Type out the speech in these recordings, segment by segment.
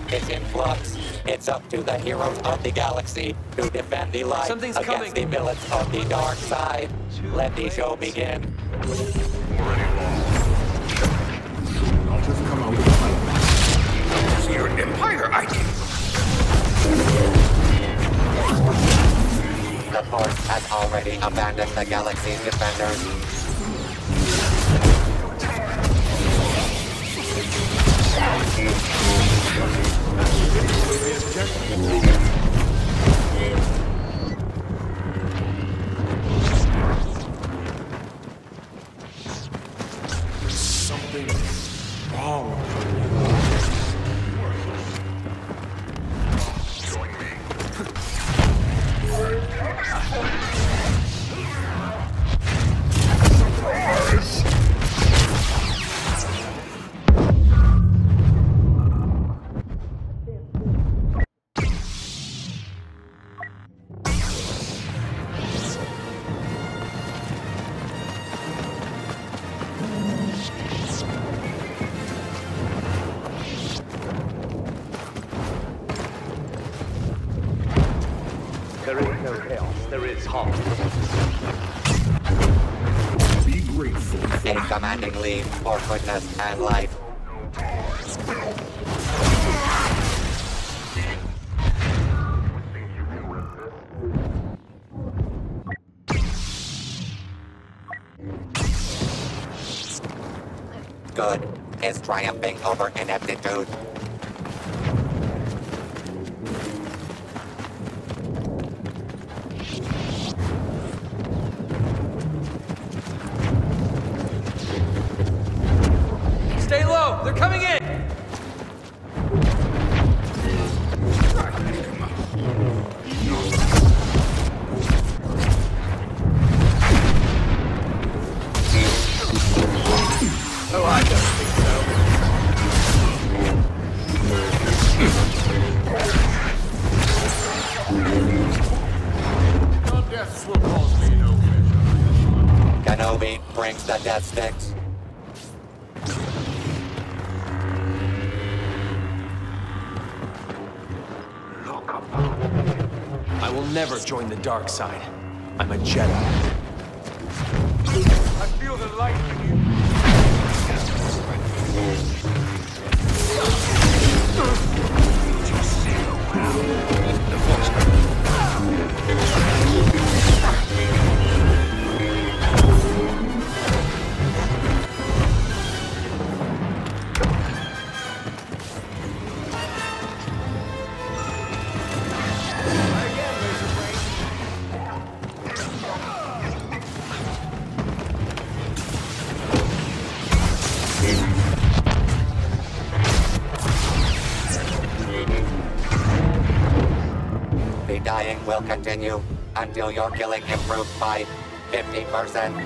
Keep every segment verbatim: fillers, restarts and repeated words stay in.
is in flux. It's up to the heroes of the galaxy to defend the light Something's against coming. the villains of the dark side. Let the show begin. I'll just come out with a fight. Your Empire, I can. The Force has already abandoned the galaxy's defenders. Something wrong. Join me. There is no chaos, there is harm. Be grateful for A commanding lead for goodness and life. Good is triumphing over ineptitude. Stay low! They're coming in! Oh, I don't think so. your deaths will cause me no pleasure. Kenobi brings the death sticks. I will never join the dark side. I'm a Jedi. I feel the light in you. The dying will continue until your killing improves by fifty percent.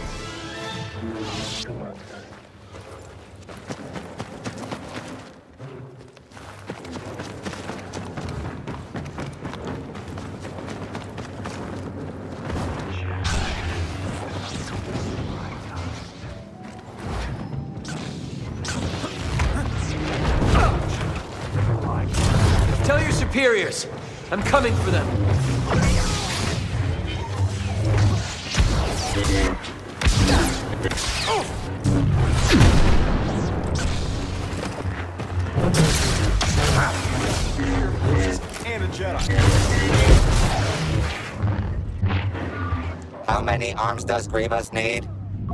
Tell your superiors! I'm coming for them! And a Jedi. How many arms does Grievous need?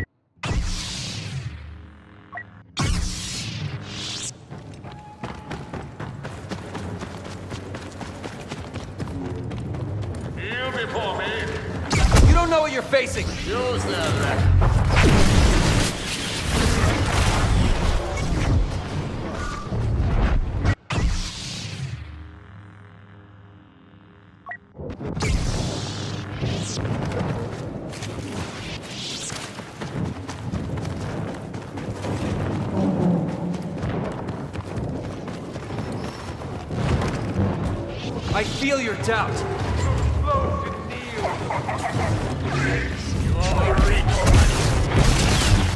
Kneel before me. You don't know what you're facing! Use that. I feel your doubt!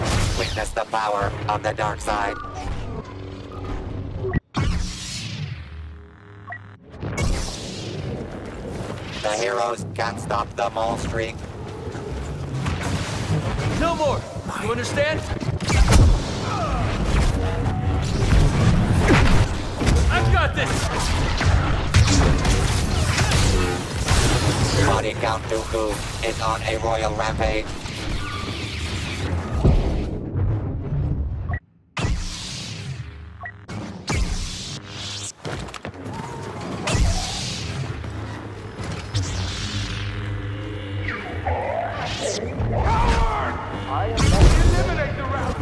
Witness the power of the dark side. The heroes can't stop the mole streak. No more! You understand? I've got this! Body Count Dooku is on a royal rampage. Eliminate the route!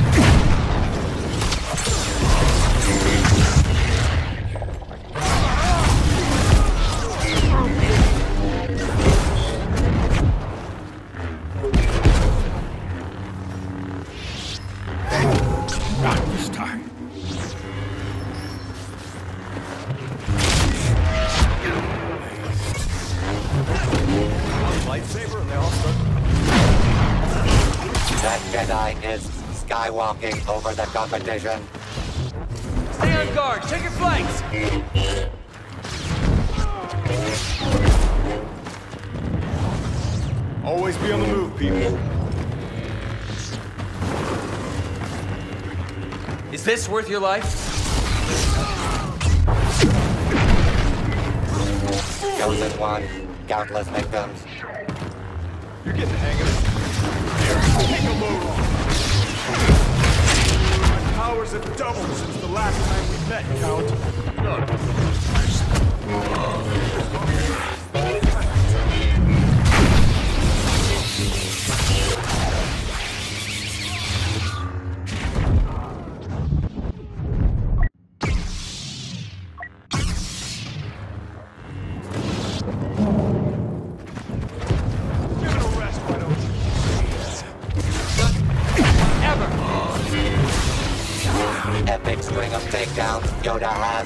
Not this time. Lightsaber and they all start... That Jedi is skywalking over the competition. Stay on guard! Check your flanks! Always be on the move, people. Is this worth your life? Chosen one, countless victims. You're getting the hang of it. Take a load off. My powers have doubled since the last time we met, Count. Give it a rest, why don't you? Ever! Epic string of takedowns Yoda has.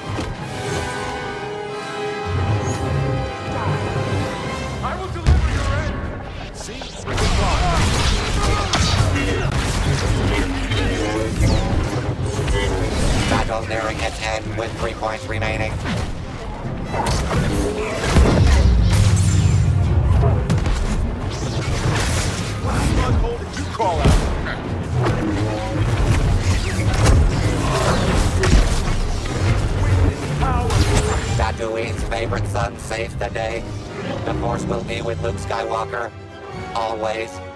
I will deliver your end. See? With the thought. Battle nearing its end with three points remaining. What hole did you call out? Tatooine's favorite son saves the day. The Force will be with Luke Skywalker. Always.